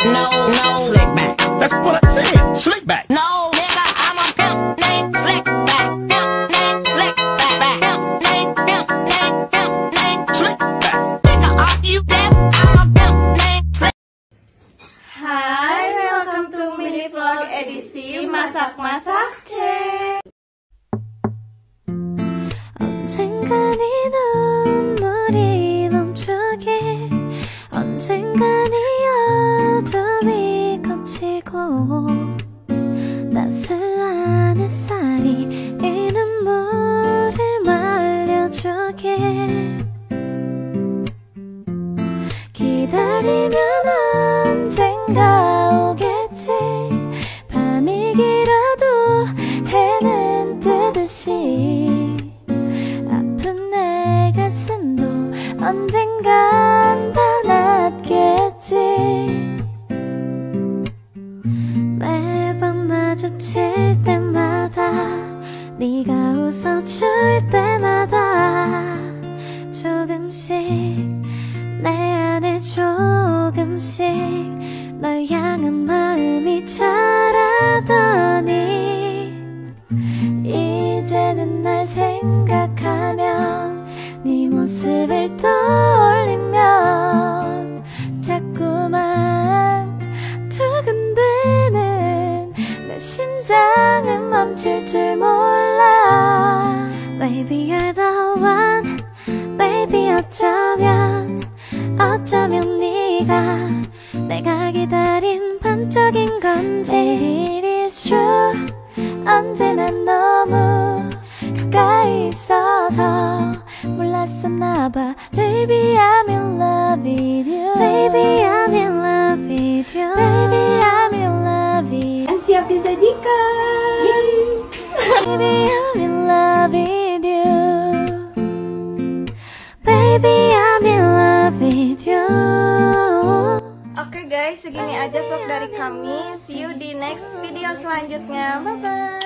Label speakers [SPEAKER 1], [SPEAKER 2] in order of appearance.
[SPEAKER 1] No, slick back.
[SPEAKER 2] That's what I said. Slick back.
[SPEAKER 1] No, nigga, I'm a pimp named Slick Back. Pimp named Slick Back. Pimp named
[SPEAKER 2] Slick back.
[SPEAKER 1] Nigga, are you deaf? I'm a pimp named Slick.
[SPEAKER 3] Hai, welcome to mini vlog edisi masak-masak cek.
[SPEAKER 4] 언젠가 네 눈물이 멈추길, 언젠가 네 어둠이 거치고 따스한 햇살이 이 눈물을 말려주길. 기다리면 언젠가 오겠지. 밤이 길어도 해는 뜨듯이 아픈 내 가슴도 언젠간 다 낫겠지. 매번 마주칠 때마다, 네가 웃어줄 때마다 조금씩 내 안에 조금씩 널 향한 마음이 자라더니, 이제는 날 생각하면, 네 모습을 떠올리면 자꾸만 두근대는 내 심장은 멈출 줄 몰라. Baby you're the one, baby 어쩌면 네가 내가 기다린 반짝인 건지. It is true, 언제나 너무 가까이 있어서 몰랐었나봐. Baby I'm in love with you. Baby I'm in love with you. Baby I'm in love with you.
[SPEAKER 3] Siap disajikan.
[SPEAKER 4] Baby I'm in love with you. Baby I'm in love with you.
[SPEAKER 3] Oke guys, segini aja vlog dari kami. See you di next video selanjutnya. Bye bye.